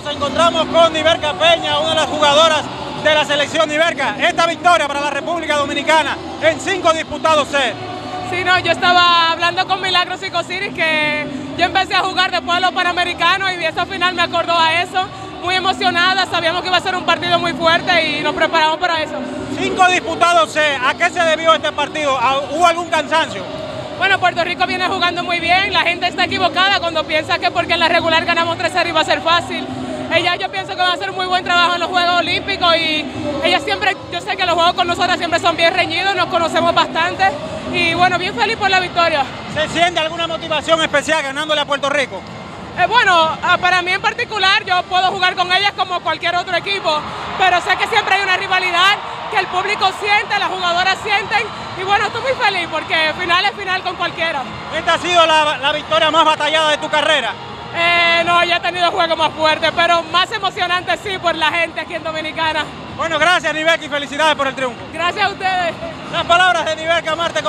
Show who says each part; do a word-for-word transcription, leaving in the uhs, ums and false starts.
Speaker 1: encontramos con Niverca Peña, una de las jugadoras de la selección. Niverca, esta victoria para la República Dominicana en cinco disputados sets.
Speaker 2: Sí, no, yo estaba hablando con Milagros y Cosiris que yo empecé a jugar después de los Panamericanos y esa final me acordó a eso. Muy emocionada, sabíamos que iba a ser un partido muy fuerte y nos preparamos para eso.
Speaker 1: Cinco disputados sets, ¿a qué se debió este partido? ¿Hubo algún cansancio?
Speaker 2: Bueno, Puerto Rico viene jugando muy bien, la gente está equivocada cuando piensa que porque en la regular ganamos tres cero iba a ser fácil. Ella yo pienso que va a hacer un muy buen trabajo en los Juegos Olímpicos y ella siempre, yo sé que los juegos con nosotras siempre son bien reñidos, nos conocemos bastante y bueno, bien feliz por la victoria.
Speaker 1: ¿Se siente alguna motivación especial ganándole a Puerto Rico?
Speaker 2: Eh, bueno, para mí en particular yo puedo jugar con ellas como cualquier otro equipo, pero sé que siempre hay una rivalidad que el público siente, las jugadoras sienten y bueno, estoy muy feliz porque final es final con cualquiera.
Speaker 1: ¿Esta ha sido la, la victoria más batallada de tu carrera?
Speaker 2: Eh, no, ya he tenido juegos más fuertes, pero más emocionante sí por la gente aquí en Dominicana.
Speaker 1: Bueno, gracias Niverca y felicidades por el triunfo.
Speaker 2: Gracias a ustedes.
Speaker 1: Las palabras de Niverca Marte.